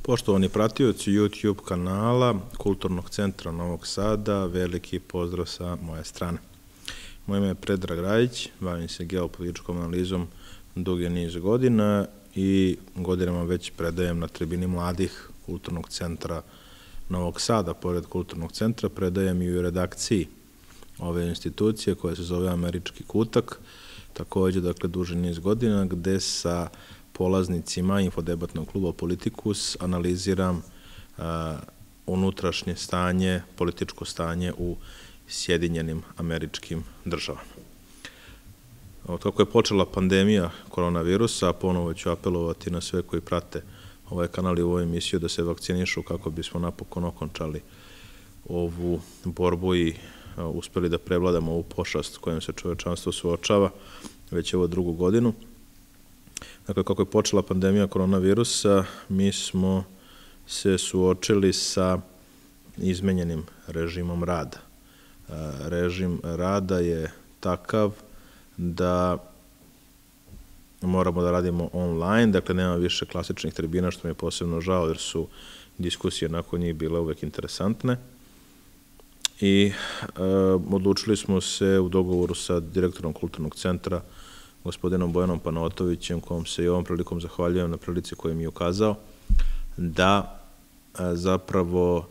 Poštovani pratioci YouTube kanala Kulturnog centra Novog Sada, veliki pozdrav sa moje strane. Moje ime je Predrag Rajić, bavim se geopolitičkom analizom dugi niz godina i godinama već predajem na tribini mladih Kulturnog centra Novog Sada. Pored Kulturnog centra predajem i u redakciji ove institucije koja se zove Američki kutak, takođe, dakle, duži niz godina, gde sa polaznicima infodebatnog kluba Politikus analiziram unutrašnje stanje, političko stanje u Sjedinjenim Američkim Državama. Od kako je počela pandemija koronavirusa, ponovo ću apelovati na sve koji prate ovaj kanal i ovu emisiju da se vakcinišu kako bismo napokon okončali ovu borbu i uspeli da prevladamo ovu pošast kojom se čovečanstvo suočava već evo drugu godinu. Dakle, kako je počela pandemija koronavirusa, mi smo se suočili sa izmenjenim režimom rada. Režim rada je takav da moramo da radimo online, dakle nema više klasičnih tribina, što mi je posebno žao jer su diskusije nakon njih bile uvek interesantne. I odlučili smo se u dogovoru sa direktorom Kulturnog centra, gospodinom Bojanom Panotovićem, kom se i ovom prilikom zahvaljujem na prilici koju mi je ukazao, da zapravo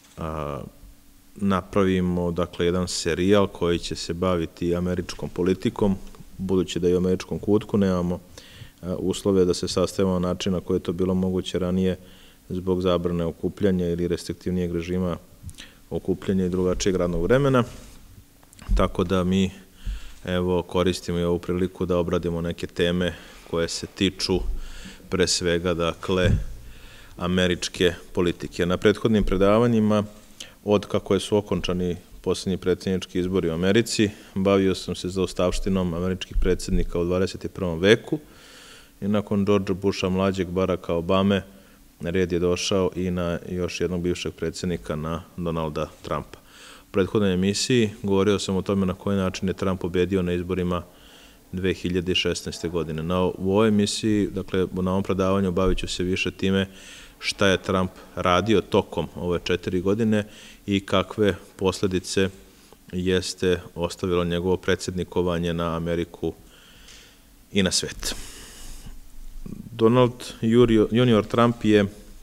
napravimo, dakle, jedan serijal koji će se baviti američkom politikom, budući da i u Američkom kutku nemamo uslove da se sastavimo na način na koji je to bilo moguće ranije zbog zabrane okupljanja ili restriktivnijeg režima okupljanja i drugačijeg radnog vremena. Tako da mi evo koristimo i ovu priliku da obradimo neke teme koje se tiču pre svega, dakle, američke politike. Na prethodnim predavanjima, od kako su okončani poslednji predsjednički izbori u Americi, bavio sam se zaostavštinom američkih predsjednika u 21. veku i nakon Georgea Busha mlađeg, Baracka Obame, red je došao i na još jednog bivšeg predsjednika, na Donalda Trumpa. U prethodnoj emisiji govorio sam o tome na koji način je Trump pobedio na izborima 2016. godine. U ovoj emisiji, dakle, na ovom predavanju bavit ću se više time šta je Trump radio tokom ove 4 godine i kakve posledice jeste ostavilo njegovo predsjednikovanje na Ameriku i na svet. Donald Junior Trump je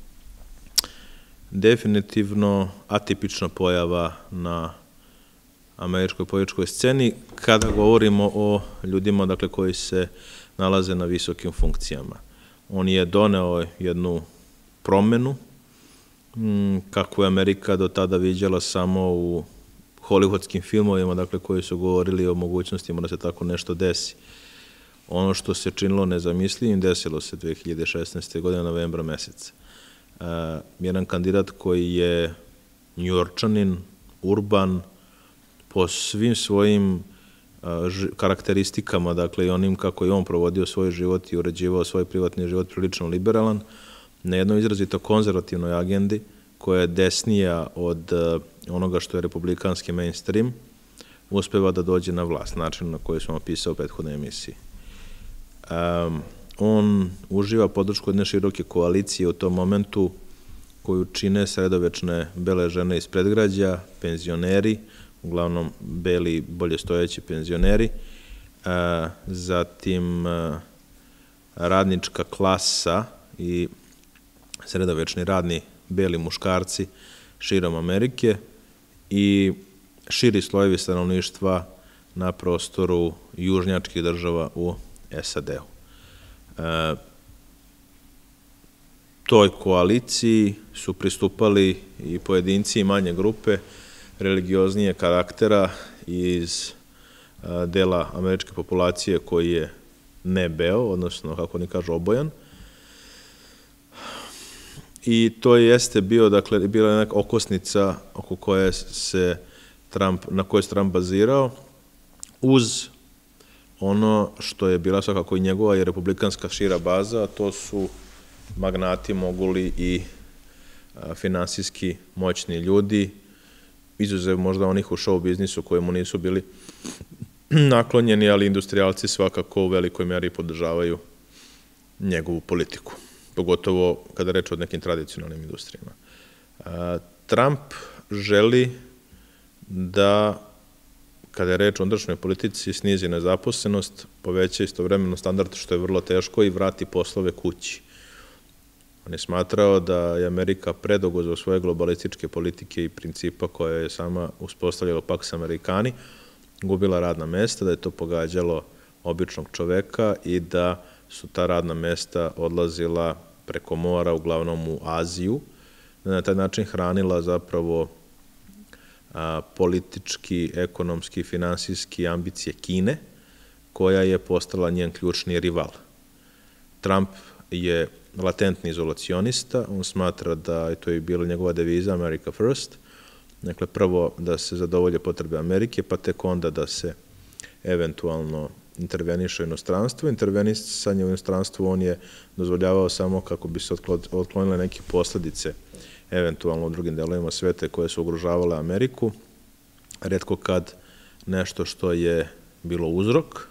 definitivno atipična pojava na američkoj političkoj sceni kada govorimo o ljudima, dakle, koji se nalaze na visokim funkcijama. On je doneo jednu promenu kako je Amerika do tada viđala samo u hollywoodskim filmovima, dakle, koji su govorili o mogućnostima da se tako nešto desi. Ono što se činilo nezamislivim desilo se 2016. godine novembra meseca. Jedan kandidat koji je njujorčanin, urban, po svim svojim karakteristikama, dakle i onim kako je on provodio svoj život i uređivao svoj privatni život, prilično liberalan, na jednoj izrazito konzervativnoj agendi koja je desnija od onoga što je republikanski mainstream, uspeva da dođe na vlast, način na koji smo opisao u prethodnoj emisiji. On uživa podršku jedne široke koalicije u tom momentu koju čine sredovečne bele žene iz predgrađa, penzioneri, uglavnom beli, bolje stojeći penzioneri, zatim radnička klasa i sredovečni radni beli muškarci širom Amerike i širi slojevi stanovništva na prostoru južnjačkih država u SAD-u. Toj koaliciji su pristupali i pojedinci i manje grupe religioznije karaktera iz dela američke populacije koji je ne beo, odnosno, kako oni kažu, obojan. I to jeste bio, dakle, bila je neka okosnica oko koje se na kojoj se Trump bazirao, uz ono što je bila svakako i njegova i republikanska šira baza, a to su magnati, moguli i finansijski moćni ljudi, izuzev možda onih u show biznisu kojemu nisu bili naklonjeni, ali industrijalci svakako u velikoj meri podržavaju njegovu politiku. pogotovo kada reč o nekim tradicionalnim industrijama. Trump želi da, kada je reč o unutrašnjoj politici, snizi nezaposlenost, poveća istovremeno standard, što je vrlo teško, i vrati poslove kući. On je smatrao da je Amerika predugo za svoje globalističke politike i principa koje je sama uspostavljala Pax Americani, gubila radna mesta, da je to pogađalo običnog čoveka i da su ta radna mesta odlazila preko mora, uglavnom u Aziju, da na taj način hranila zapravo politički, ekonomski, finansijski ambicije Kine, koja je postala njen ključni rival. Trump je latentni izolacionista, on smatra da, i to je bila njegova deviza, America First, dakle prvo da se zadovolje potrebe Amerike, pa tek onda da se eventualno interveniše u inostranstvu. Intervenisanje u inostranstvu on je dozvoljavao samo kako bi se otklonile neke posledice eventualno u drugim delovima sveta koje su ugrožavale Ameriku, retko kad nešto što je bilo uzrok,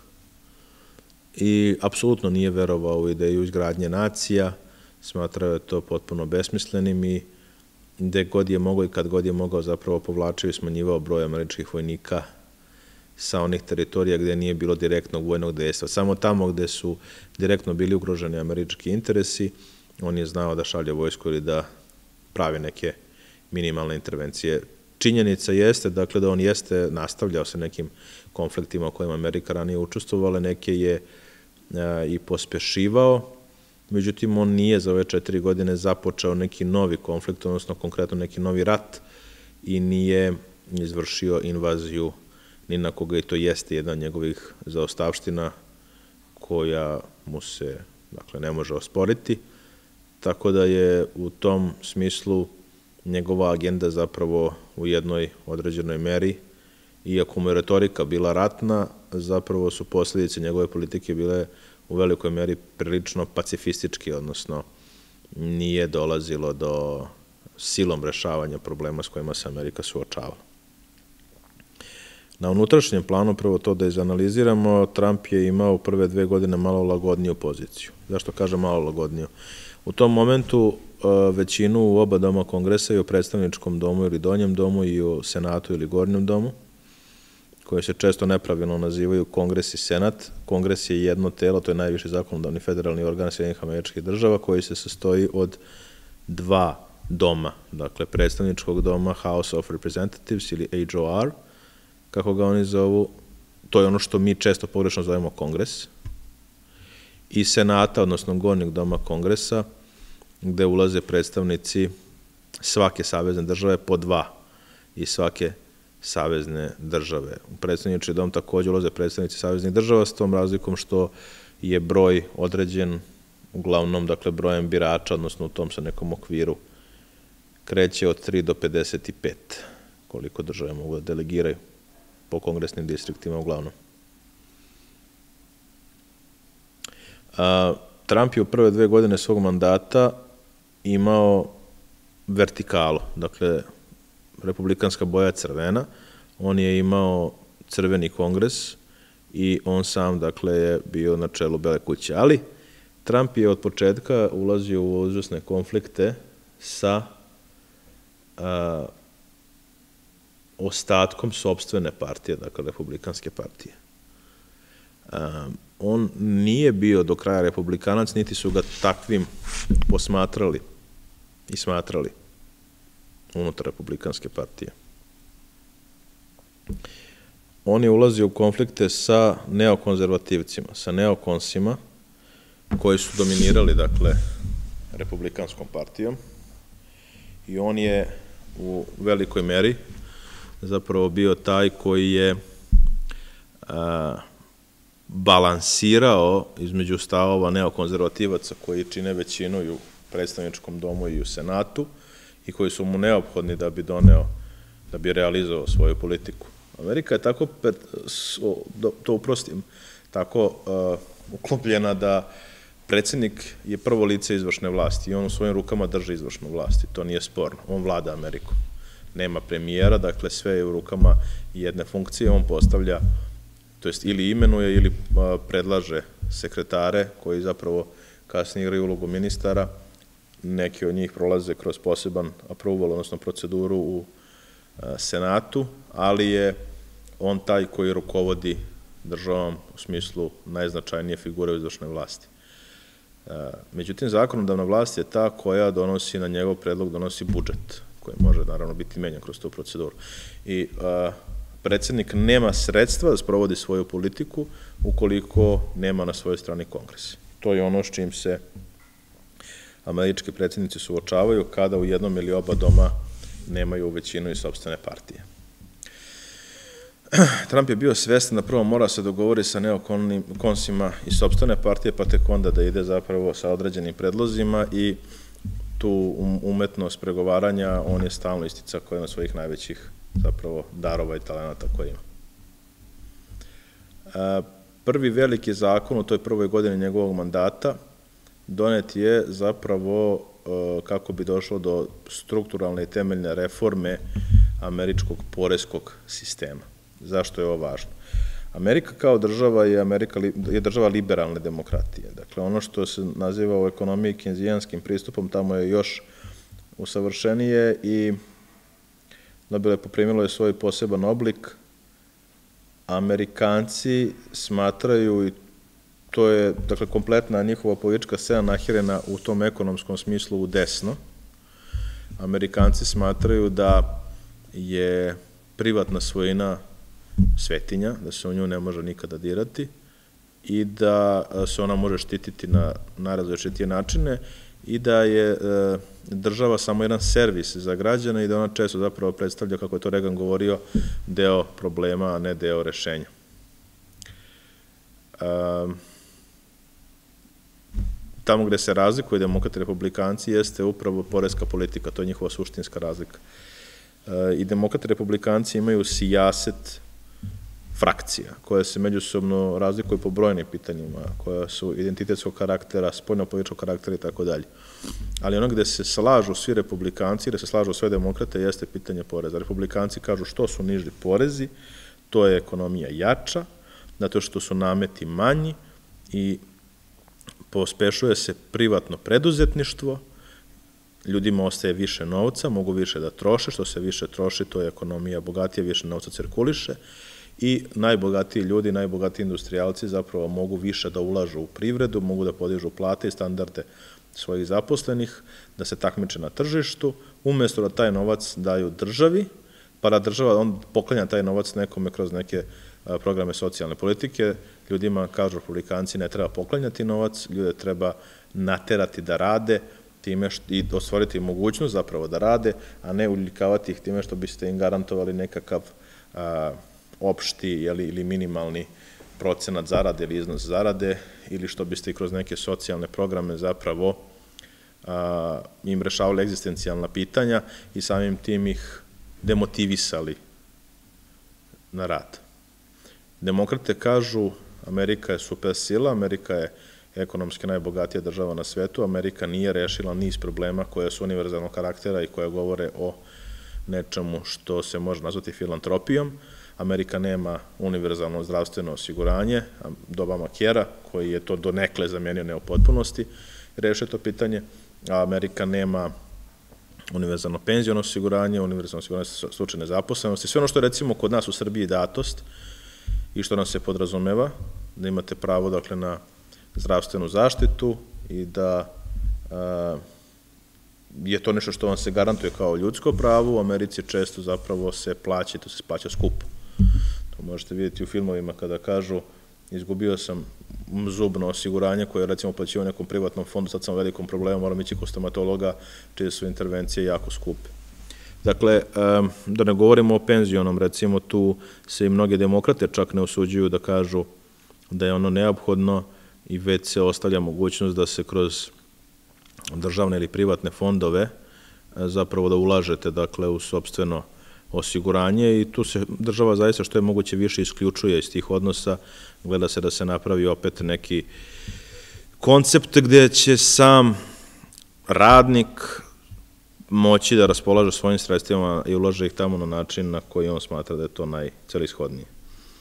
i apsolutno nije verovao u ideju izgradnje nacija, smatrao je to potpuno besmislenim i gde god je mogao i kad god je mogao zapravo povlačio i smanjivao broj američkih vojnika sa onih teritorija gde nije bilo direktnog vojnog dejstva. Samo tamo gde su direktno bili ugroženi američki interesi, on je znao da šalje vojsku ili da pravi neke minimalne intervencije. Činjenica jeste, dakle, da on jeste nastavljao sa nekim konfliktima u kojima Amerika ranije učestvovala, neke je i pospešivao, međutim, on nije za ove 4 godine započeo neki novi konflikt, odnosno konkretno neki novi rat, i nije izvršio invaziju ni na koga, i to jeste jedna od njegovih zaostavština koja mu se, dakle, ne može osporiti, tako da je u tom smislu njegova agenda zapravo u jednoj određenoj meri, iako mu je retorika bila ratna, zapravo su posljedice njegove politike bile u velikoj meri prilično pacifistički, odnosno nije dolazilo do silom rešavanja problema s kojima se Amerika suočavala. Na unutrašnjem planu, prvo to da izanaliziramo, Trump je imao prve 2 godine malo lagodniju poziciju. Zašto kažem malo lagodniju? U tom momentu većinu u oba doma kongresa, i u predstavničkom domu ili donjem domu, i u senatu ili gornjem domu, koje se često nepravilno nazivaju kongres i senat. Kongres je jedno telo, to je najviši zakonodavni federalni organ Sjedinjenih Američkih Država, koji se sastoji od 2 doma, dakle predstavničkog doma, House of Representatives ili HOR, kako ga oni zovu, to je ono što mi često pogrešno zovemo kongres, i senata, odnosno gornjeg doma kongresa, gde ulaze predstavnici svake savezne države po 2 iz svake savezne države. U predstavnički dom takođe ulaze predstavnici saveznih država, s tom razlikom što je broj određen uglavnom, dakle, brojem birača, odnosno u tom sa nekom okviru kreće od 3 do 55, koliko države mogu da delegiraju po kongresnim distriktima uglavnom. Trump je u prve 2 godine svog mandata imao vertikalu, dakle, republikanska boja je crvena, on je imao crveni kongres i on sam, dakle, je bio na čelu Bele kuće. Ali Trump je od početka ulazio u užasne konflikte sa ostatkom sopstvene partije, dakle, republikanske partije. On nije bio do kraja republikanac, niti su ga takvim posmatrali i smatrali unutar republikanske partije. On je ulazio u konflikte sa neokonzervativcima, sa neokonsima, koji su dominirali, dakle, republikanskom partijom, i on je u velikoj meri zapravo bio taj koji je balansirao između stavova neokonzervativaca koji čine većinu i u predstavničkom domu i u senatu i koji su mu neophodni da bi da bi realizovao svoju politiku. Amerika je tako, to uprostim, tako uklopljena da predsjednik je prvo lice izvršne vlasti i on u svojim rukama drži izvršnu vlast i to nije sporno. On vlada Amerikom. Nema premijera, dakle sve je u rukama jedne funkcije, on postavlja, to jest ili imenuje ili predlaže sekretare koji zapravo kasnije igraju ulogu ministara, neki od njih prolaze kroz poseban approval, odnosno proceduru u Senatu, ali je on taj koji rukovodi državom u smislu najznačajnije figure u izvršnoj vlasti. Međutim, zakonodavna vlast je ta koja donosi, na njegov predlog donosi budžet, koji može naravno biti menjan kroz tu proceduru. I predsjednik nema sredstva da sprovodi svoju politiku ukoliko nema na svojoj strani kongres. To je ono s čim se američki predsjednici suočavaju kada u jednom ili oba doma nemaju većinu iz sopstvene partije. Trump je bio svestan da prvo mora se dogovori sa neokonsima iz sopstvene partije, pa tek onda da ide zapravo sa određenim predlozima i tu umetnost pregovaranja on je stalno isticao kao jedan od svojih najvećih zapravo darova i talenata koje ima. Prvi veliki zakon u toj prvoj godini njegovog mandata donet je zapravo kako bi došlo do strukturalne i temeljne reforme američkog poreskog sistema. Zašto je ovo važno? Amerika kao država je država liberalne demokratije. Dakle, ono što se naziva u ekonomiji kenzijanskim pristupom, tamo je još usavršenije i poprimilo je svoj poseban oblik. Amerikanci smatraju, i to je, dakle, kompletna njihova politička scena nahirena u tom ekonomskom smislu u desno. Amerikanci smatraju da je privatna svojina svetinja, da se u nju ne može nikada dirati i da se ona može štititi na najrazličitije načine i da je država samo jedan servis za građane i da ona često zapravo predstavlja, kako je to Reagan govorio, deo problema, a ne deo rešenja. Tamo gde se razlikuju demokrati i republikanci jeste upravo poreska politika, to je njihova suštinska razlika. I demokrati i republikanci imaju sijaset frakcija, koje se međusobno razlikuju po brojnim pitanjima, koja su identitetskog karaktera, spoljnopolitičkog karaktera i tako dalje. Ali ono gde se slažu svi republikanci, gde se slažu sve demokrate, jeste pitanje poreza. Republikanci kažu što su niži porezi, to je ekonomija jača, zato što su nameti manji i pospešuje se privatno preduzetništvo, ljudima ostaje više novca, mogu više da troše, što se više troši, to je ekonomija bogatija, više novca cirkuliše i najbogatiji ljudi, najbogatiji industrijalci zapravo mogu više da ulažu u privredu, mogu da podižu plate i standarde svojih zaposlenih, da se takmiče na tržištu, umesto da taj novac daju državi, pa da država on poklanja taj novac nekome kroz neke programe socijalne politike. Ljudima, kažu republikanci, ne treba poklanjati novac, ljude treba naterati da rade i ostvariti mogućnost zapravo da rade, a ne uljikavati ih time što biste im garantovali nekakav opšti ili minimalni procenat zarade ili iznos zarade ili što biste i kroz neke socijalne programe zapravo im rešavali egzistencijalna pitanja i samim tim ih demotivisali na rad. Demokrate kažu Amerika je super sila, Amerika je ekonomski najbogatija država na svetu, Amerika nije rešila niz problema koje su univerzalnog karaktera i koje govore o nečemu što se može nazvati filantropijom. Amerika nema univerzalno zdravstveno osiguranje, do Obamacare-a, koji je to donekle zamenio ne u potpunosti, rešio to pitanje, a Amerika nema univerzalno penziono osiguranje, univerzalno osiguranje slučaj nezaposlenosti, sve ono što je recimo kod nas u Srbiji datost i što nam se podrazumeva, da imate pravo dakle na zdravstvenu zaštitu i da je to nešto što vam se garantuje kao ljudsko pravo, u Americi često zapravo se plaća i to se plaća skupo. To možete vidjeti u filmovima kada kažu izgubio sam zubno osiguranje koje je recimo uplaćivao nekom privatnom fondu, sad sam u velikom problemu, moram ići kod stomatologa, čije su intervencije jako skupe. Dakle, da ne govorimo o penzionom, recimo tu se i mnoge demokrate čak ne usuđuju da kažu da je ono neophodno i već se ostavlja mogućnost da se kroz državne ili privatne fondove zapravo da ulažete dakle u sopstveno osiguranje i tu se država zaista što je moguće više isključuje iz tih odnosa, gleda se da se napravi opet neki koncept gde će sam radnik moći da raspolaže svojim sredstvima i ulaže ih tamo na način na koji on smatra da je to najcelishodnije.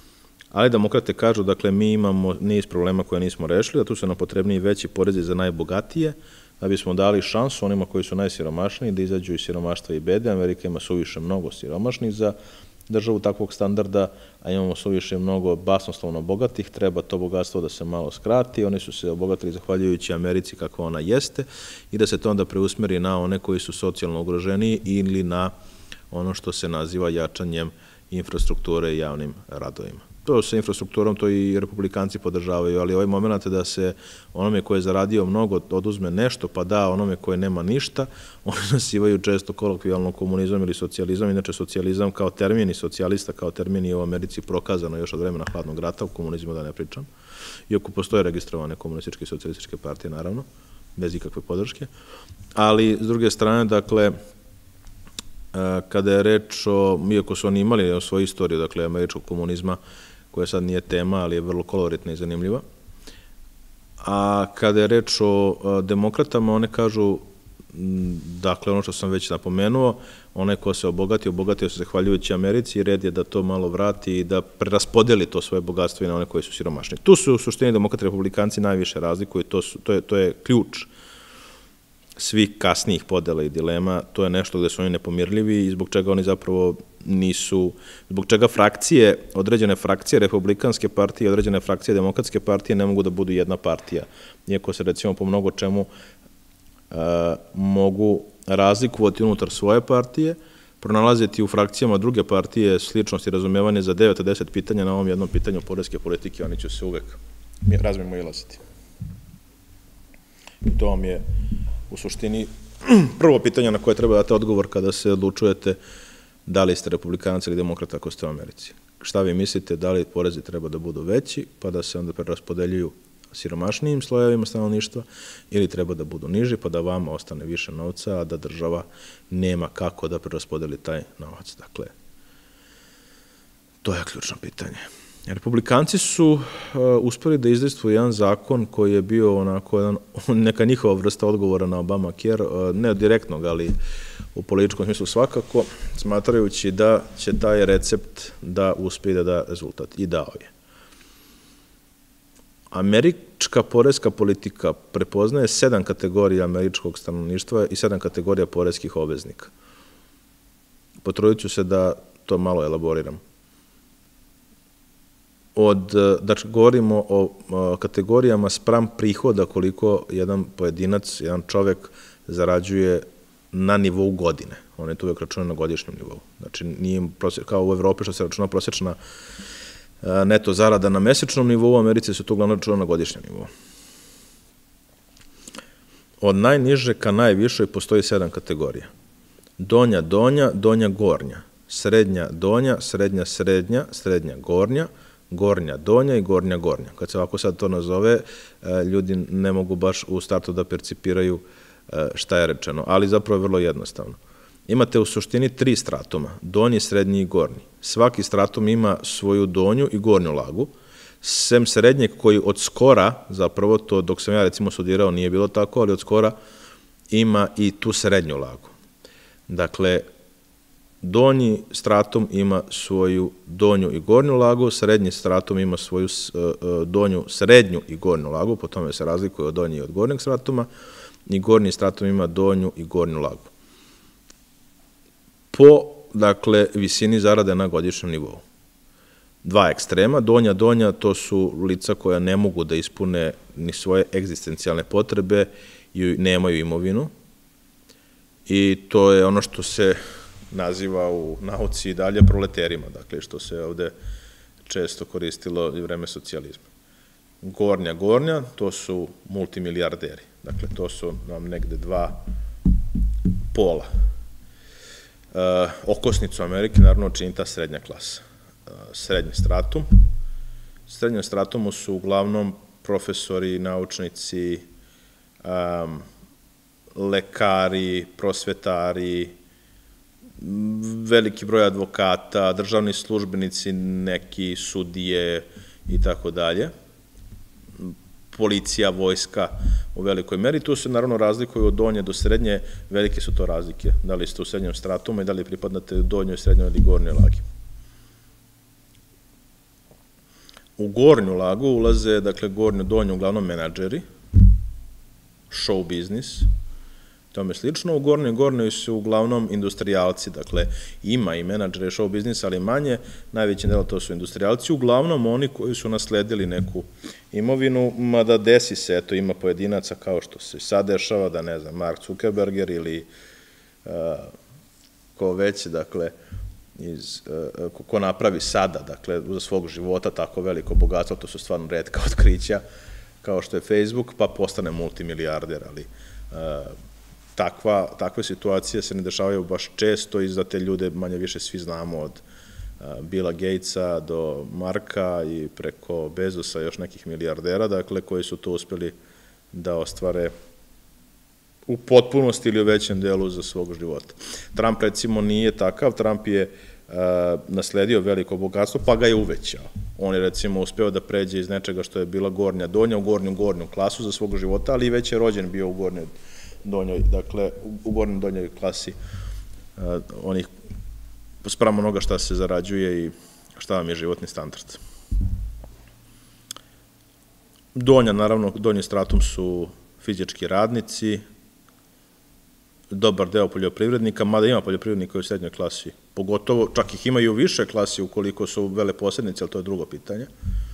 Ali demokrate kažu, dakle, mi imamo niz problema koje nismo rešili, da tu su nam potrebni veći porezi za najbogatije, da bismo dali šansu onima koji su najsiromašniji da izađu iz siromaštva i bede. Amerika ima suviše mnogo siromašnih za državu takvog standarda, a imamo suviše mnogo basnoslovno bogatih, treba to bogatstvo da se malo skrati, oni su se obogatili zahvaljujući Americi kakva ona jeste i da se to onda preusmeri na one koji su socijalno ugroženiji ili na ono što se naziva jačanjem infrastrukture i javnim radovima. To sa infrastrukturom to i republikanci podržavaju, ali ovaj moment da se onome ko je zaradio mnogo oduzme nešto pa da onome koje nema ništa, oni nazivaju često kolokvijalno komunizam ili socijalizam. Inače, socijalizam kao termin i socijalista kao termin je u Americi prokazano još od vremena hladnog rata, u komunizmu da ne pričam, iako postoje registrovane komunističke i socijalističke partije, naravno, bez ikakve podrške, ali s druge strane, dakle, kada je reč o, iako su oni imali svoju istoriju, dakle, američkog komunizma, koja sad nije tema, ali je vrlo koloritna i zanimljiva. A kada je reč o demokratama, one kažu, dakle, ono što sam već napomenuo, onaj ko se obogatio se zahvaljujući Americi i red je da to malo vrati i da preraspodeli to svoje bogatstvo i na one koji su siromašni. Tu su u suštini demokrati i republikanci najviše razlikuju, to je ključ svih kasnijih podela i dilema, to je nešto gde su oni nepomirljivi i zbog čega oni zapravo nisu, zbog čega određene frakcije republikanske partije i određene frakcije demokratske partije ne mogu da budu jedna partija. Iako se recimo po mnogo čemu mogu razlikovati unutar svoje partije, pronalaziti u frakcijama druge partije sličnost i razumevanje za 9-10 pitanja na ovom jednom pitanju poreske politike, oni će se uvek razmimo ilaziti. I to vam je u suštini prvo pitanje na koje treba dati odgovor kada se odlučujete da li ste republikanac ili demokrata ako ste u Americi. Šta vi mislite, da li porezi treba da budu veći, pa da se onda preraspodeljuju siromašnijim slojevima stanovništva, ili treba da budu niži, pa da vama ostane više novca, a da država nema kako da preraspodeli taj novac. Dakle, to je ključno pitanje. Republikanci su uspeli da izdejstvuju jedan zakon koji je bio onako neka njihova vrsta odgovora na Obamacare, ne direktnog, ali u političkom smislu svakako, smatrajući da će taj recept da uspije da da rezultat. I dao je. Američka poreska politika prepoznaje 7 kategorija američkog stanovništva i 7 kategorija poreskih obveznika. Potrudit ću se da to malo elaboriram. Dakle, govorimo o kategorijama spram prihoda koliko jedan pojedinac, jedan čovek zarađuje na nivou godine. On je tu uvek računa na godišnjem nivou. Znači, nije kao u Evropi što se računa prosječna neto zarada na mesečnom nivou, u Americi se to uglavnom računa na godišnjem nivou. Od najniže ka najvišoj postoji 7 kategorija. Donja, donja, donja, gornja. Srednja, donja, srednja, srednja, srednja, gornja, gornja, donja i gornja, gornja. Kad se ovako sad to nazove, ljudi ne mogu baš u startu da percipiraju šta je rečeno, ali zapravo je vrlo jednostavno. Imate u suštini 3 stratuma, donji, srednji i gornji. Svaki stratum ima svoju donju i gornju lagu, sem srednjeg koji od skora, zapravo to dok sam ja recimo studirao nije bilo tako, ali od skora ima i tu srednju lagu. Dakle, donji stratum ima svoju donju i gornju lagu, srednji stratum ima svoju donju, srednju i gornju lagu, po tome se razlikuje od donje i od gornjeg stratuma, i gornji stratum ima donju i gornju lagu. Po, dakle, visini zarade na godišnjem nivou. 2 ekstrema, donja, donja, to su lica koja ne mogu da ispune ni svoje egzistencijalne potrebe i nemaju imovinu, i to je ono što se naziva u nauci i dalje proleterima, dakle, što se ovde često koristilo i vreme socijalizma. Gornja, gornja, to su multimilijarderi. Dakle, to su nam negde 2 pola. Okosnicu Amerike, naravno, čini ta srednja klasa. Srednji stratum. Srednjem stratumu su uglavnom profesori, naučnici, lekari, prosvetari, veliki broj advokata, državni službenici, neki sudije i tako dalje. Policija, vojska u velikoj meri. Tu se naravno razlikuju od donje do srednje, velike su to razlike. Da li ste u srednjem stratumu i da li pripadate donjoj, srednjoj ili gornjoj lagi. U gornju lagu ulaze, dakle, gornju, donju, uglavnom menadžeri, show biznis, tome slično. U gornjoj su uglavnom industrijalci, dakle, ima i menadžere show biznisa, ali manje, najveći deo to su industrijalci, uglavnom oni koji su nasledili neku imovinu, mada desi se, eto, ima pojedinaca kao što se sad dešava, da ne znam, Mark Zuckerberger ili ko već, dakle, ko napravi sada, dakle, za svog života tako veliko bogatstvo, to su stvarno retka otkrića, kao što je Facebook, pa postane multimilijarder, ali takve situacije se ne dešavaju baš često i za te ljude manje više svi znamo, od Billa Gatesa do Marka i preko Bezosa još nekih milijardera, dakle, koji su to uspeli da ostvare u potpunosti ili u većem delu za svog života. Trump, recimo, nije takav. Trump je nasledio veliko bogatstvo, pa ga je uvećao. On je, recimo, uspeo da pređe iz nečega što je bila gornja donja u gornju klasu za svog života, ali i već je rođen bio u gornjoj donjoj, dakle, u gornjoj donjoj klasi onih sprem onoga šta se zarađuje i šta vam je životni standard. Donja, naravno, donji stratum su fizički radnici, dobar deo poljoprivrednika, mada ima poljoprivrednika u srednjoj klasi, pogotovo, čak ih imaju u više klasi ukoliko su veleposednici, ali to je drugo pitanje.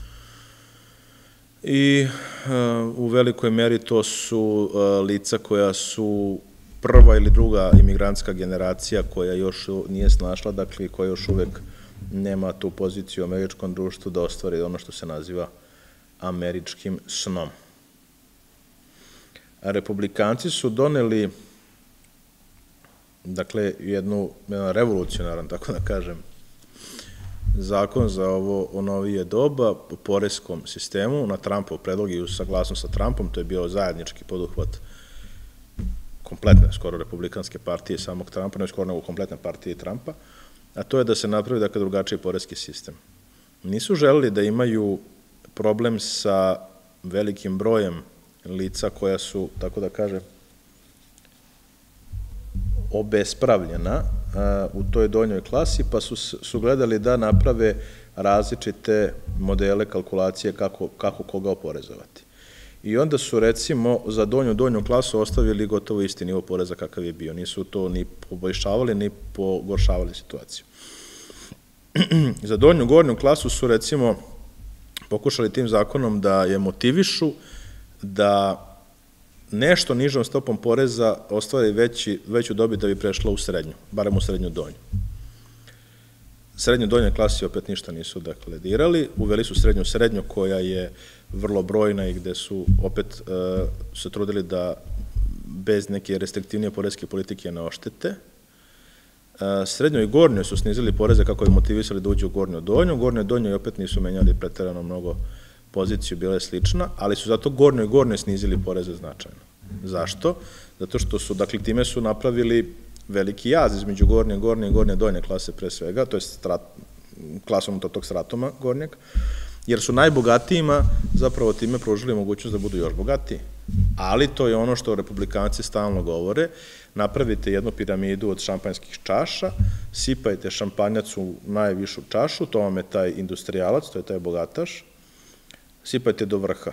I u velikoj meri to su lica koja su prva ili druga imigrantska generacija koja još nije snašla, dakle, koja još uvek nema tu poziciju u američkom društvu da ostvari ono što se naziva američkim snom. Republikanci su doneli, dakle, jedan revolucionaran, tako da kažem, zakon za ovo novije doba po poreskom sistemu na Trumpov predlog i u saglasnost sa Trumpom. To je bio zajednički poduhvat kompletne, skoro republikanske partije samog Trumpa, ne skoro nego kompletne partije Trumpa, a to je da se napravi, dakle, drugačiji poreski sistem. Nisu želeli da imaju problem sa velikim brojem lica koja su, tako da kažem, obespravljena u toj donjoj klasi, pa su gledali da naprave različite modele kalkulacije kako koga oporezovati. I onda su, recimo, za donju klasu ostavili gotovo isti nivo poreza kakav je bio. Nisu to ni poboljšavali, ni pogoršavali situaciju. Za gornju klasu su, recimo, pokušali tim zakonom da je motivišu da nešto nižom stopom poreza ostvari veću dobit da bi prešla u srednju, barem u srednju donju. Srednju donje klasi opet ništa nisu, dakle, dirali, uveli su srednju koja je vrlo brojna i gde su opet se trudili da bez neke restriktivnije poreske politike ne oštete. Srednjoj i gornjoj su snizili poreze kako bi motivisali da uđu u gornju donju i opet nisu menjali preterano mnogo poziciju, bila je slična, ali su zato gornjoj snizili poreze značajno. Zašto? Zato što su, dakle, time su napravili veliki jaz između gornje i gornje donje klase pre svega, to je klasom unutar tog stratuma gornjeg, jer su najbogatijima zapravo time pružili mogućnost da budu još bogatiji. Ali to je ono što republikanci stalno govore, napravite jednu piramidu od šampanjskih čaša, sipajte šampanjac u najvišu čašu, to vam je taj industrijalac, to je taj bogataš, sipajte do vrha.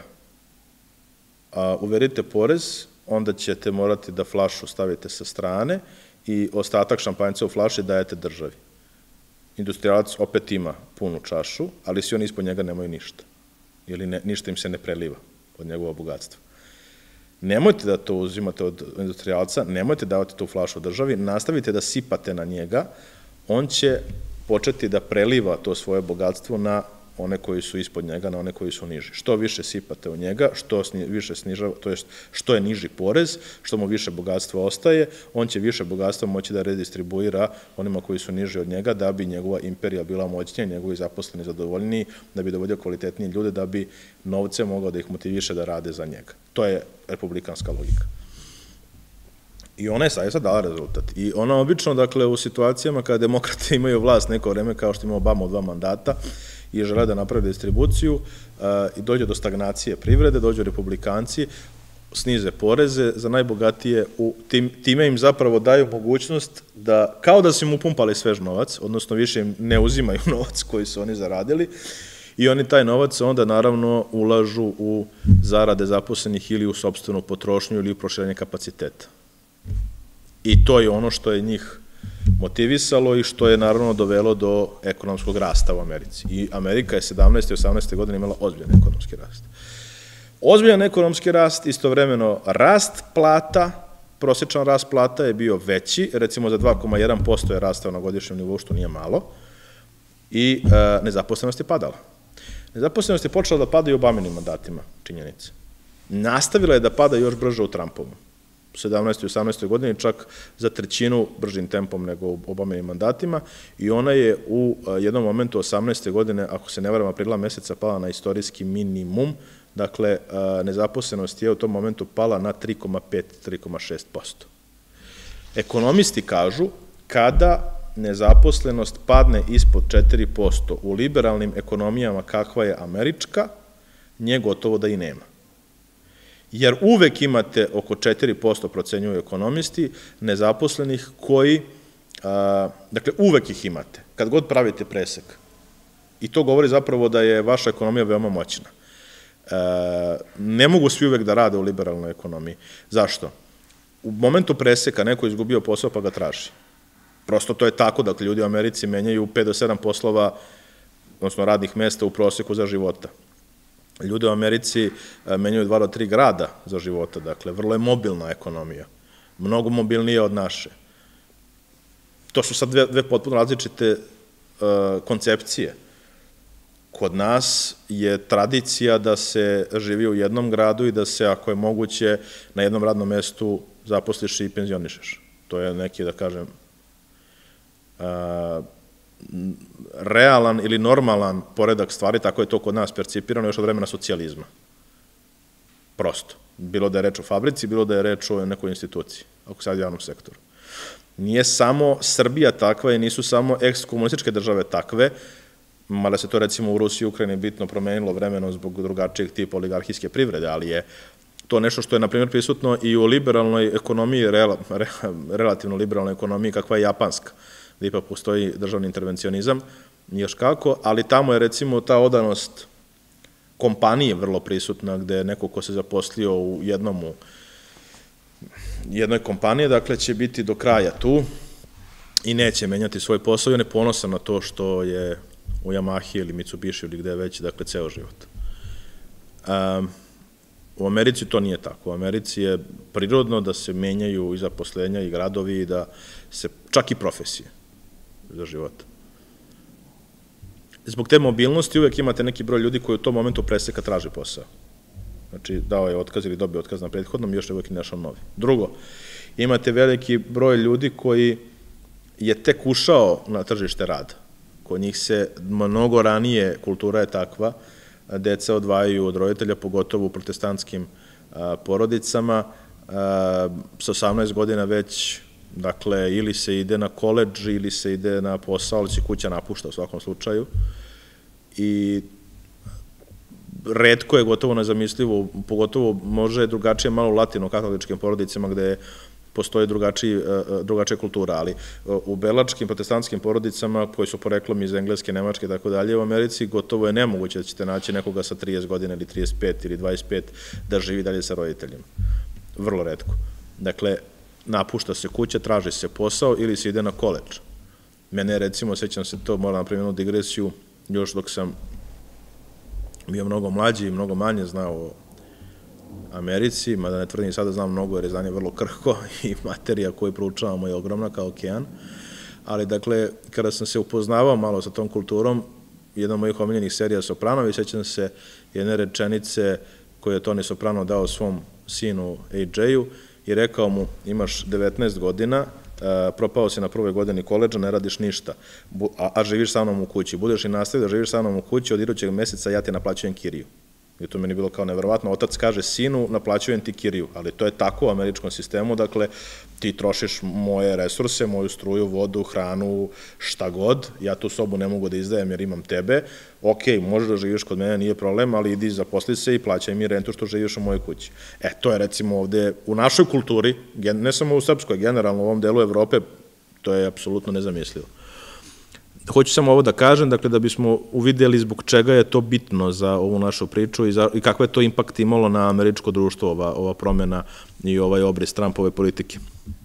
Uverite porez, onda ćete morati da flašu stavite sa strane i ostatak šampanjca u flaši dajete državi. Industrijalac opet ima punu čašu, ali svi oni ispod njega nemaju ništa. Ili ništa im se ne preliva od njegova bogatstva. Nemojte da to uzimate od industrijalca, nemojte davati tu flašu državi, nastavite da sipate na njega, on će početi da preliva to svoje bogatstvo na one koji su ispod njega, na one koji su niži. Što više sipate u njega, što više snižava, to je što je niži porez, što mu više bogatstva ostaje, on će više bogatstva moći da redistribuira onima koji su niži od njega, da bi njegova imperija bila moćnija, njegovi zaposleni zadovoljniji, da bi dovodio kvalitetniji ljude, da bi novce mogao da ih motiviše da rade za njega. To je republikanska logika. I ona je zaista dala rezultat. I ona obično, dakle, u situacijama kada demokrate imaju vlast neko vreme, kao što ima Obama u 2 mandata, i žele da naprave distribuciju i dođe do stagnacije privrede, dođu republikanci, snize poreze za najbogatije, time im zapravo daju mogućnost da, kao da su im upumpali svež novac, odnosno više im ne uzimaju novac koji su oni zaradili, I oni taj novac onda naravno ulažu u zarade zaposlenih ili u sopstvenu potrošnju ili u proširenje kapaciteta. I to je ono što je njih motivisalo i što je naravno dovelo do ekonomskog rasta u Americi. I Amerika je 17. i 18. godine imala ozbiljan ekonomski rast. Ozbiljan ekonomski rast, istovremeno rast plata, prosječan rast plata je bio veći, recimo za 2,1% je rastao na godišnjem nivou, što nije malo, i nezaposlenost je padala. Nezaposlenost je počela da pada i u Obaminim mandatima, činjenica. Nastavila je da pada još brže u Trumpovom. U 17. i 18. godini čak za trećinu bržim tempom nego u Obaminim mandatima i ona je u jednom momentu 18. godine, ako se ne varam, aprila meseca pala na istorijski minimum, dakle, nezaposlenost je u tom momentu pala na 3,5-3,6%. Ekonomisti kažu, kada nezaposlenost padne ispod 4% u liberalnim ekonomijama kakva je američka, nje gotovo da i nema. Jer uvek imate oko 4%, procenjuju ekonomisti, nezaposlenih koji, dakle, uvek ih imate, kad god pravite presek. I to govori zapravo da je vaša ekonomija veoma moćna. Ne mogu svi uvek da rade u liberalnoj ekonomiji. Zašto? U momentu preseka neko je izgubio posao pa ga traži. Prosto to je tako, dakle, ljudi u Americi menjaju 5 do 7 poslova, odnosno radnih mesta u proseku za života. Ljudi u Americi menjaju 2 do 3 grada za života, dakle, vrlo je mobilna ekonomija, mnogo mobilnije od naše. To su sad dve potpuno različite koncepcije. Kod nas je tradicija da se živi u jednom gradu i da se, ako je moguće, na jednom radnom mestu zaposliš i penzionišeš. To je neki, da kažem, realan ili normalan poredak stvari, tako je to kod nas percipirano još od vremena socijalizma. Prosto. Bilo da je reč o fabrici, bilo da je reč o nekoj instituciji, ako sad u javnom sektoru. Nije samo Srbija takva i nisu samo eks-komunističke države takve, mada se to recimo u Rusiji i Ukrajini bitno promenilo vremenom zbog drugačijeg tipa oligarhijske privrede, ali je to nešto što je, na primjer, prisutno i u liberalnoj ekonomiji, relativno liberalnoj ekonomiji kakva je japanska, gde ipak postoji državni intervencionizam, još kako, ali tamo je recimo ta odanost kompanije vrlo prisutna, gde je neko ko se zaposlio u jednoj kompaniji, dakle, će biti do kraja tu i neće menjati svoj posao i on je ponosan na to što je u Yamahi ili Mitsubishi ili gde je već, dakle, ceo život. U Americi to nije tako. U Americi je prirodno da se menjaju i zaposlenja i gradovi i da se, čak i profesije za života. Zbog te mobilnosti uvek imate neki broj ljudi koji u tom momentu preseka traži posao. Znači, dao je otkaz ili dobio otkaz na prethodnom i još uvek je našao novi. Drugo, imate veliki broj ljudi koji je tek ušao na tržište rada. Kod njih se mnogo ranije, kultura je takva, deca odvajaju od roditelja, pogotovo u protestantskim porodicama. Sa 18 godina već, dakle, ili se ide na koledž, ili se ide na posao, ali se kuća napušta u svakom slučaju. I retko je, gotovo nezamislivo, pogotovo može drugačije malo u latino-katoličkim porodicama gde postoji drugačija kultura, ali u belačkim protestantskim porodicama koji su poreklom iz Engleske, Nemačke i tako dalje, u Americi gotovo je nemoguće da ćete naći nekoga sa 30 godina ili 35 ili 25 da živi dalje sa roditeljima. Vrlo retko. Dakle, napušta se kuća, traži se posao ili se ide na koledž. Mene, recimo, sećam se to, moram napraviti jednu digresiju, još dok sam bio mnogo mlađi i mnogo manje znao o Americi, mada ne tvrdim i sada znam mnogo jer je znanje vrlo krhko i materija koju proučavamo je ogromna kao okean, ali dakle, kada sam se upoznavao malo sa tom kulturom, jedna od mojih omiljenih serija Sopranovi, sećam se jedne rečenice koju je Tony Soprano dao svom sinu AJ-u i rekao mu, imaš 19 godina, propao si na prvoj godini koledža, ne radiš ništa, a živiš sa mnom u kući. Budeš i nastavio da živiš sa mnom u kući, od idućeg meseca ja ti naplaćujem kiriju. I to meni bilo kao neverovatno. Otac kaže sinu, naplaćujem ti kiriju, ali to je tako u američkom sistemu, dakle, ti trošiš moje resurse, moju struju, vodu, hranu, šta god, ja tu sobu ne mogu da izdajem jer imam tebe, ok, možeš da živiš kod mene, nije problem, ali idi zaposli se i plaćaj mi rentu što živiš u mojoj kući. To je recimo ovde u našoj kulturi, ne samo u srpskoj, generalno u ovom delu Evrope, to je apsolutno nezamislivo. hoću samo ovo da kažem, dakle, da bismo uvidjeli zbog čega je to bitno za ovu našu priču i kakve je to impakt imalo na američko društvo, ova promjena i ovaj obris Trumpove politike.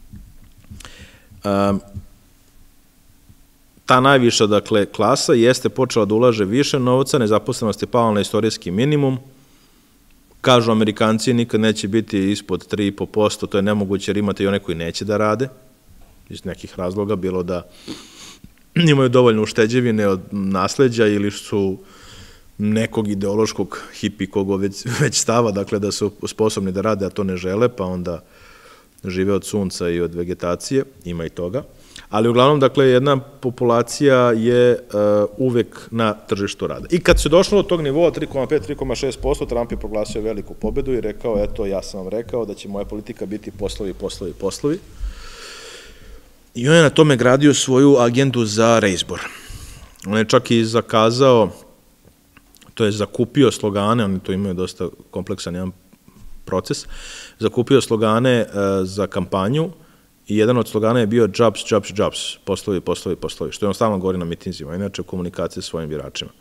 Ta najviša, dakle, klasa jeste počela da ulaže više novca, nezaposlenost je pala na istorijski minimum, kažu Amerikanci nikad neće biti ispod 3,5%, to je nemoguće jer imate i one koji neće da rade, iz nekih razloga, bilo da imaju dovoljno ušteđevine od nasleđa ili su nekog ideološkog hipikog već stava, dakle da su sposobni da rade, a to ne žele, pa onda žive od sunca i od vegetacije, ima i toga. Ali uglavnom, dakle, jedna populacija je uvek na tržištu rada. I kad se došlo do tog nivoa 3,5-3,6%, Trump je proglasio veliku pobedu i rekao, eto, ja sam vam rekao da će moja politika biti poslovi, poslovi, poslovi. I on je na tome gradio svoju agendu za reizbor. On je čak i zakazao, to je zakupio slogane, oni to imaju dosta kompleksan jedan proces, zakupio slogane za kampanju i jedan od slogana je bio jobs, jobs, jobs, poslovi, poslovi, poslovi, što je on stalno govori na mitinzima, inače u komunikaciji sa svojim biračima.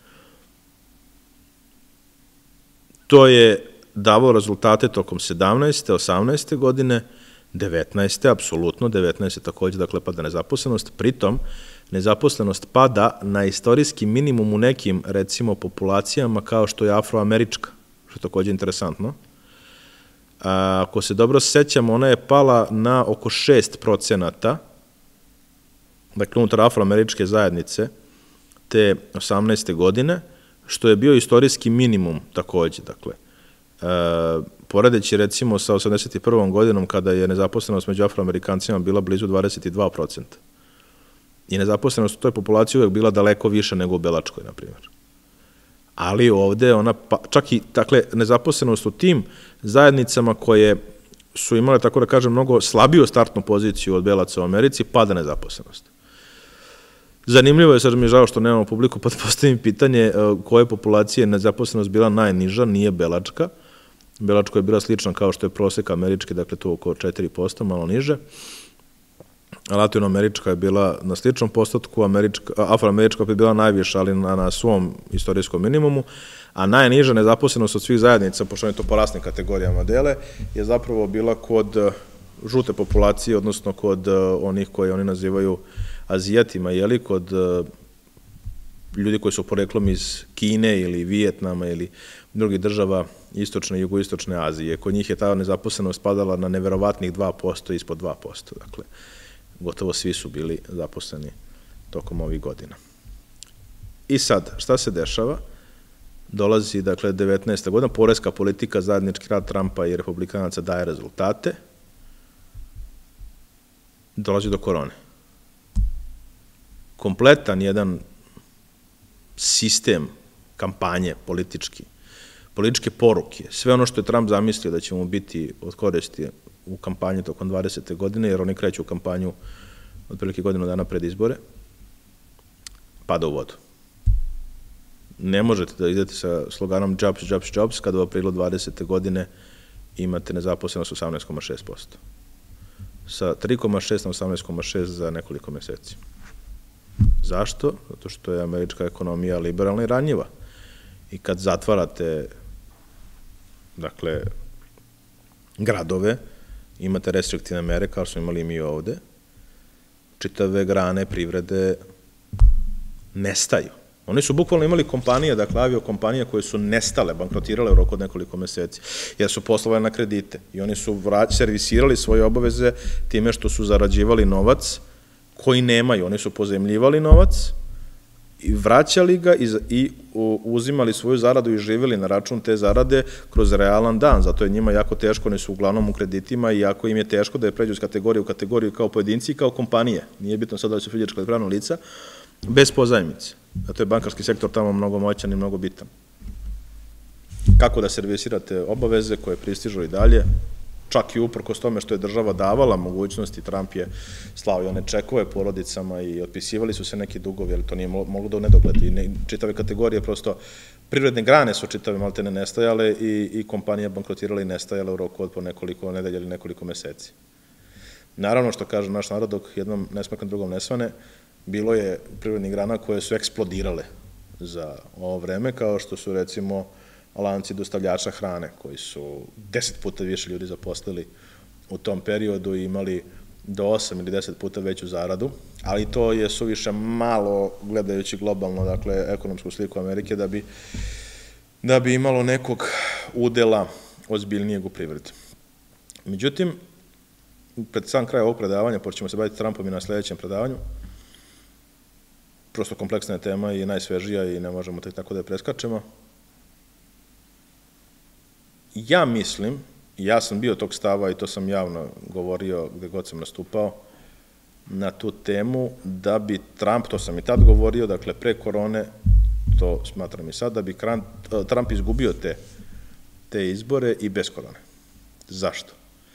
To je davao rezultate tokom 17. 18. godine, 19. apsolutno, 19. takođe, dakle, pada nezaposlenost, pritom nezaposlenost pada na istorijski minimum u nekim, recimo, populacijama kao što je afroamerička, što je takođe interesantno. Ako se dobro sećamo, ona je pala na oko 6%, dakle, unutar afroameričke zajednice, te 18. godine, što je bio istorijski minimum takođe, dakle, poredeći recimo sa 81. godinom kada je nezaposlenost među afroamerikancima bila blizu 22%. I nezaposlenost u toj populaciji uvek bila daleko više nego u Belačkoj, na primjer. Ali ovde ona, čak i, dakle, nezaposlenost u tim zajednicama koje su imale, tako da kažem, mnogo slabiju startnu poziciju od Belaca u Americi, pada nezaposlenost. Zanimljivo je, sad mi je žao što nemamo publiku, pa da postavim pitanje koje populacije nezaposlenost bila najniža, nije Belačka. Belačko je bila slična kao što je prosek američki, dakle to oko 4%, malo niže. Latinoamerička je bila na sličnom postotku, afroamerička je bila najviša, ali na svom istorijskom minimumu, a najniža nezaposlenost od svih zajednica, pošto oni to po rasnim kategorijama dele, je zapravo bila kod žute populacije, odnosno kod onih koje oni nazivaju Azijatima, jeli, kod ljudi koji su poreklom iz Kine ili Vijetnama ili drugih država istočne i jugoistočne Azije. Kod njih je ta nezaposlenost padala na neverovatnih 2%, ispod 2%. Dakle, gotovo svi su bili zaposleni tokom ovih godina. I sad, šta se dešava? Dolazi, dakle, 19. godina, poreska politika, zajednički rad Trumpa i republikanaca daje rezultate. Dolazi do korone. Kompletan jedan sistem kampanje političke poruke, sve ono što je Trump zamislio da će mu biti od koristi u kampanji tokom 20. godine, jer oni kreću u kampanju otprilike godinu dana pred izbore, pada u vodu. Ne možete da idete sa sloganom jobs, jobs, jobs, kada u aprilu 20. godine imate nezaposlenost 18,6%. Sa 3,6 na 18,6 za nekoliko meseci. Zašto? Zato što je američka ekonomija liberalna i ranjiva. I kad zatvarate, dakle, gradove, imate restriktivne mere, kao što smo imali mi ovde, čitave grane privrede nestaju. Oni su bukvalno imali kompanije, dakle, aviokompanije koje su nestale, bankrotirale u roku od nekoliko meseci, jer su poslovali na kredite. I oni su servisirali svoje obaveze time što su zarađivali novac koji nemaju. Oni su pozajmljivali novac i vraćali ga i uzimali svoju zaradu i živjeli na račun te zarade kroz realan dan. Zato je njima jako teško, oni su uglavnom u kreditima i jako im je teško da je pređu iz kategorije u kategoriju kao pojedinci i kao kompanije. Nije bitno sad da li su fizička ili pravna lica, bez pozajmice. Zato je bankarski sektor tamo mnogo moćan i mnogo bitan. Kako da servisirate obaveze koje pristižu i dalje, čak i uprkos tome što je država davala mogućnosti, Trump je slao i one čekove porodicama i otpisivali su se neki dugovi, ali to nije moglo da u nedogled. I čitave kategorije, prosto privredne grane su čitave maltene nestajale i kompanije bankrotirale i nestajale u roku od po nekoliko nedelja ili nekoliko meseci. Naravno, što kaže naš narod, dok jednom ne smrkne, drugom ne svane, bilo je privrednih grana koje su eksplodirale za ovo vreme, kao što su recimo lanci dostavljača hrane, koji su 10 puta više ljudi zaposlili u tom periodu i imali do 8 ili 10 puta veću zaradu, ali to je suviše malo gledajući globalno, dakle, ekonomsku sliku Amerike, da bi imalo nekog udela ozbiljnijeg u privredi. Međutim, pred sam kraj ovog predavanja, pošto ćemo se baviti Trumpom i na sledećem predavanju, prosto kompleksna je tema i najsvežija i ne možemo tako da je preskačemo. Ja mislim, ja sam bio tog stava i to sam javno govorio gde god sam nastupao na tu temu, da bi Trump, to sam i tad govorio, dakle pre korone, to smatram i sad, da bi Trump izgubio te izbore i bez korone. Zašto?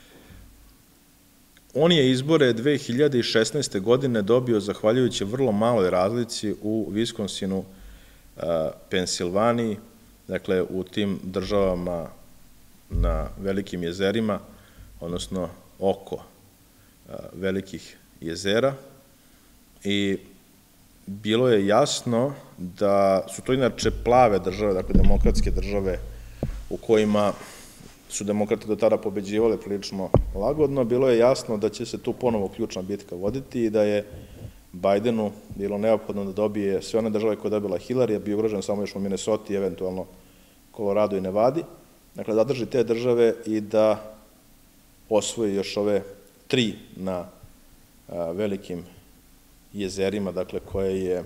On je izbore 2016. godine dobio zahvaljujući vrlo maloj razlici u Viskonsinu, Pensilvaniji, dakle u tim državama na velikim jezerima, odnosno oko velikih jezera, i bilo je jasno da su to inače plave države, dakle demokratske države u kojima su demokrate do tada pobeđivale prilično lagodno, bilo je jasno da će se tu ponovo ključna bitka voditi i da je Bajdenu bilo neophodno da dobije sve one države koje je dobila Hillary, a bio ugrožen samo još u Minnesota i eventualno Colorado i Nevadi, dakle da drži te države i da osvoji još ove 3 na velikim jezerima, dakle koje je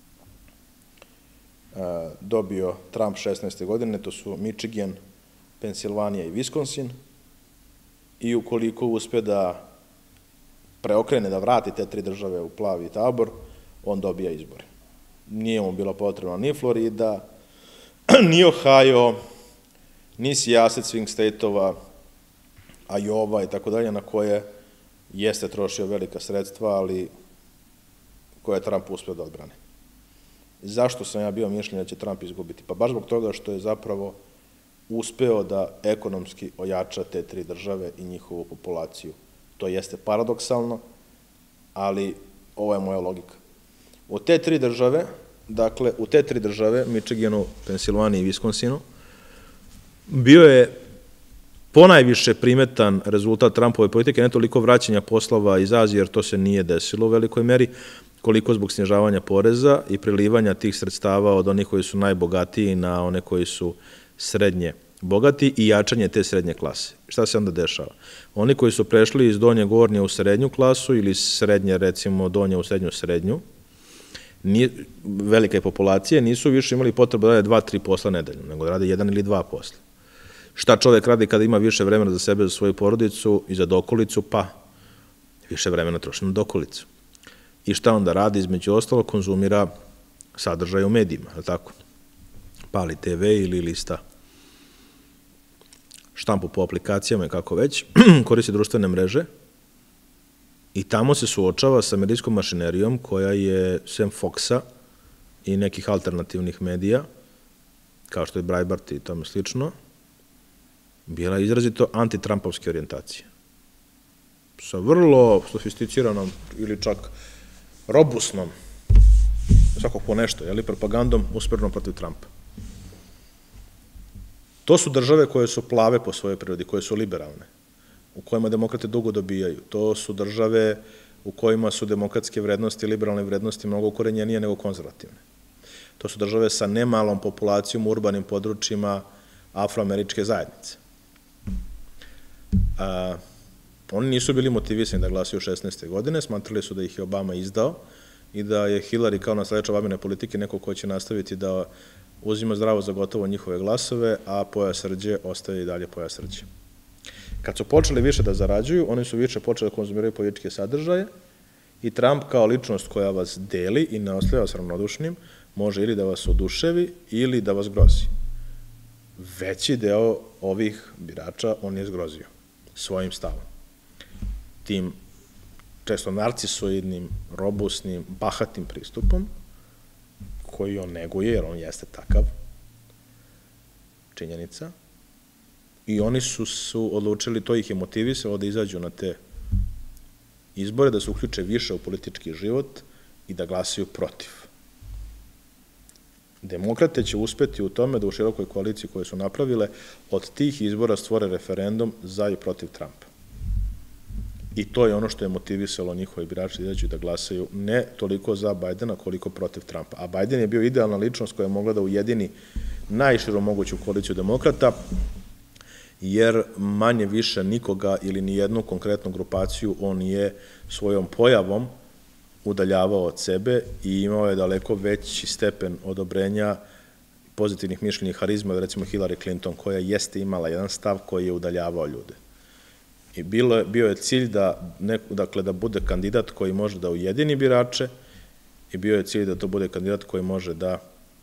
dobio Trump 16. godine, to su Michigan, Pensilvanija i Wisconsin, i ukoliko uspe da preokrene, da vrati te 3 države u plavi tabor, on dobija izbore. Nije mu bila potrebna ni Florida, ni Ohio, ni sijaset swing state-ova, Iowa i tako dalje, na koje jeste trošio velika sredstva, ali koje je Trump uspeo da odbrane. Zašto sam ja bio mišljenja da će Trump izgubiti? Pa baš zbog toga što je zapravo uspeo da ekonomski ojača te 3 države i njihovu populaciju. To jeste paradoksalno, ali ovo je moja logika. U te 3 države, dakle, u te 3 države, Michiganu, Pensilvaniji i Wisconsinu, bio je ponajviše primetan rezultat Trumpove politike, ne toliko vraćanja poslova iz Azije, jer to se nije desilo u velikoj meri, koliko zbog snižavanja poreza i prilivanja tih sredstava od onih koji su najbogatiji na one koji su srednje bogati i jačanje te srednje klase. Šta se onda dešava? Oni koji su prešli iz donje gornje u srednju klasu ili srednje, recimo, donje u srednju, velike populacije, nisu više imali potrebu da rade 2-3 posla nedeljno, nego da rade 1 ili 2 posla. Šta čovek radi kada ima više vremena za sebe, za svoju porodicu i za dokolicu? Pa više vremena troši na dokolicu. I šta onda radi? Između ostalo konzumira sadržaj u medijima, je li tako? Pali TV ili lista štampu po aplikacijama i kako već, koristi društvene mreže i tamo se suočava sa medijskom mašinerijom koja je, sem Foxa i nekih alternativnih medija, kao što je Breitbart i tome slično, bila izrazito antitrampovske orijentacije. Sa vrlo sofisticiranom ili čak robusnom, svakog po nešto, propagandom usmernom protiv Trumpa. To su države koje su plave po svojoj prirodi, koje su liberalne, u kojima demokrate dugo dobijaju. To su države u kojima su demokratske vrednosti i liberalne vrednosti mnogo ukorenjenije nego konzervativne. To su države sa nemalom populacijom u urbanim područjima afroameričke zajednice. Oni nisu bili motivisani da glasaju 16. godine, smatrali su da ih je Obama izdao i da je Hillary kao nasledač Obamine politike neko ko će nastaviti da uzima zdravo za gotovo njihove glasove, a pojas rđe ostaje i dalje pojas rđe. Kad su počeli više da zarađuju, oni su više počeli da konzumiraju političke sadržaje i Trump kao ličnost koja vas deli i ne ostavlja vas ravnodušnim, može ili da vas oduševi ili da vas grozi. Veći deo ovih birača on je zgrozio svojim stavom. Tim često narcisoidnim, robusnim, bahatim pristupom, koji on neguje, jer on jeste takav, činjenica, i oni su odlučili, to ih je motivisalo da izađu na te izbore, da se uključe više u politički život i da glasaju protiv. Demokrate će uspeti u tome da u širokoj koaliciji koje su napravile od tih izbora stvore referendum za i protiv Trumpa. I to je ono što je motivisalo njihovi birači da glasaju ne toliko za Bajdena koliko protiv Trumpa. A Bajden je bio idealna ličnost koja je mogla da ujedini najširu moguću koaliciju demokrata, jer manje više nikoga ili nijednu konkretnu grupaciju on je svojom pojavom udaljavao od sebe i imao je daleko veći stepen odobrenja pozitivnih mišljenja i harizma od recimo Hillary Clinton, koja jeste imala jedan stav koji je udaljavao ljude. I bio je cilj da bude kandidat koji može da ujedini birače i bio je cilj da to bude kandidat koji može da,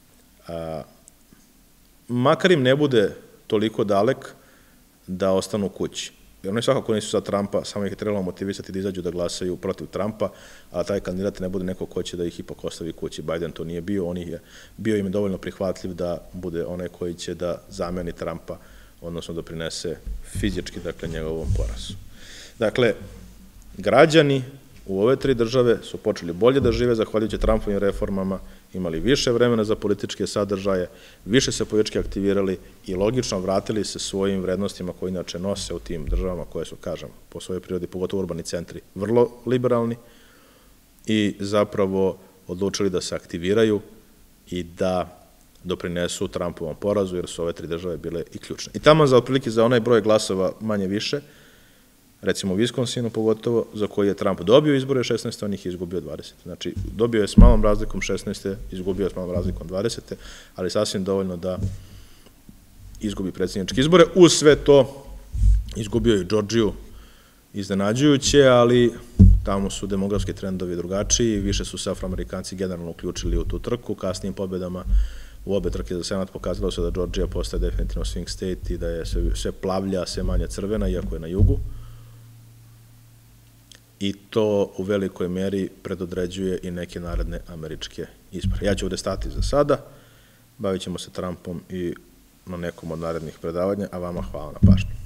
makar im ne bude toliko dalek, da ostanu kući. Jer oni svakako nisu za Trumpa, samo ih je trebalo motivisati da izađu da glasaju protiv Trumpa, a taj kandidat ne bude neko ko će da ih ipak ostavi kući. Biden to nije bio, on je bio im dovoljno prihvatljiv da bude onaj koji će da zameni Trumpa, odnosno da prinese fizički, dakle, njegovom porazu. Dakle, građani u ove 3 države su počeli bolje da žive zahvaljujući Trumpovim reformama, imali više vremena za političke sadržaje, više se politički aktivirali i logično vratili se svojim vrednostima koje inače nose u tim državama koje su, kažem, po svojoj prirodi, pogotovo urbani centri, vrlo liberalni i zapravo odlučili da se aktiviraju i da doprinesu Trumpovom porazu, jer su ove 3 države bile i ključne. I tamo za otprilike za onaj broj glasova manje više, recimo u Viskonsinu pogotovo, za koji je Trump dobio izbore 16. on ih je izgubio 20. Znači, dobio je s malom razlikom 16. izgubio je s malom razlikom 20. ali sasvim dovoljno da izgubi predsjedničke izbore. Uz sve to izgubio je Džordžiju iznenađujuće, ali tamo su demografski trendovi drugačiji, više su se Afroamerikanci generalno uključili u tu trku, kasnijim pobedama u obe trke za Senat pokazalo se da Džordžija postaje definitivno swing state i da je sve plavlja, sve manje crvena, iako je na jugu. I to u velikoj meri predodređuje i neke naredne američke izbore. Ja ću ovde stati za sada, bavit ćemo se Trumpom i na nekom od narednih predavanja, a vama hvala na pažnju.